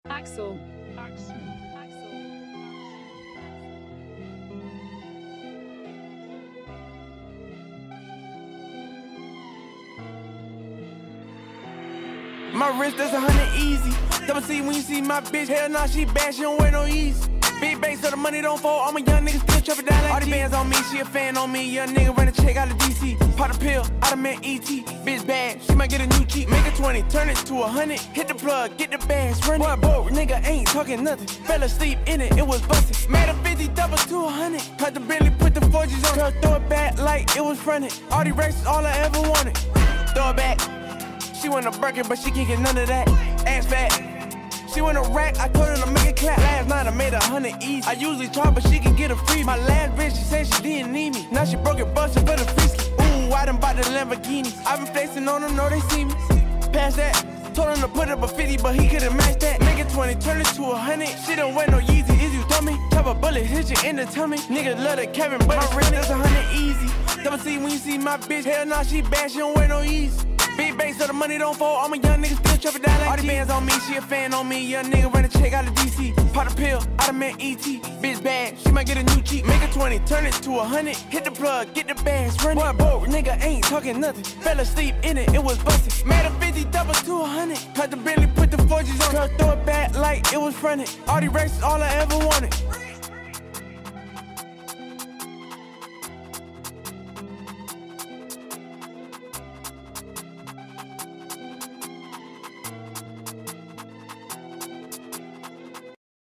Axel. My wrist is 100 easy. Double C when you see my bitch. Hell nah, she bad, she don't wear no ease. Big base so the money don't fall. All my young niggas still trapping down like all these bands on me, she a fan on me. Young nigga run a check out of DC. Pop a pill, out of man ET. Bitch bad, she might get a new cheek. Make a 20, turn it to 100. Hit the plug, get the bags, run it. Boy, broke, nigga ain't talking nothing. Fell asleep in it, it was busted. Made a 50 double to 100. Cut the Bentley, put the 4Gs on. Girl, throw it back like it was fronted. All these races, all I ever wanted. Throw it back. She want a Birkin, but she can't get none of that. Ass fat. She want a rack, I told her to make it clap. Last night I made 100 easy. I usually try, but she can get a free. My last bitch, she said she didn't need me. Now she broke it, bustin' for the free ski. Ooh, I done bought the Lamborghini. I been flexing on them, know they see me. Pass that. Told him to put up a 50, but he couldn't match that. Make it 20, turn it to 100. She don't wear no Yeezy, is you dummy? Chop a bullet, hit you in the tummy. Nigga love the Kevin, but my wrist is 100 easy. Double C when you see my bitch. Hell nah, she bad, she don't wear no Yeezy. Big base so the money don't fall. All my young niggas still trapping down like all these bands on me, she a fan on me. Young nigga run a check out of DC. Pop a pill, out of man ET. Bitch bad, she might get a new cheek. Make a 20, turn it to 100. Hit the plug, get the bags, run it. Boy, broke, nigga ain't talking nothing. Fell asleep in it, it was busted. Made a 50 double to 100. Cut the Bentley, put the 4Gs on. Girl, throw it back like it was fronted. All these races, all I ever wanted.